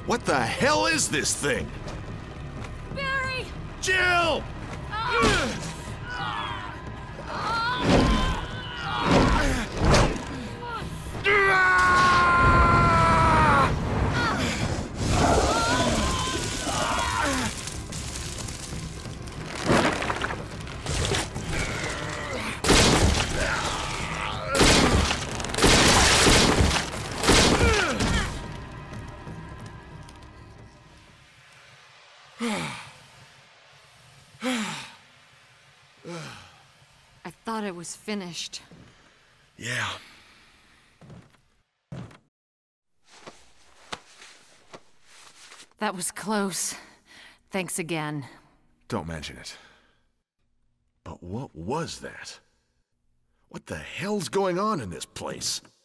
What the hell is this thing? Barry! Jill! I thought it was finished. Yeah. That was close. Thanks again. Don't mention it. But what was that? What the hell's going on in this place?